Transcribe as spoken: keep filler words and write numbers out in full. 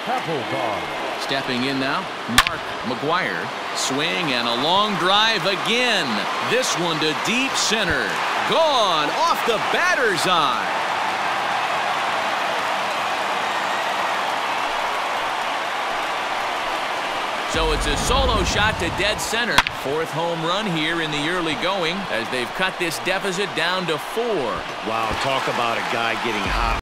Stepping in now, Mark McGuire. Swing and a long drive again. This one to deep center. Gone off the batter's eye. So it's a solo shot to dead center. Fourth home run here in the early going as they've cut this deficit down to four. Wow, talk about a guy getting hot.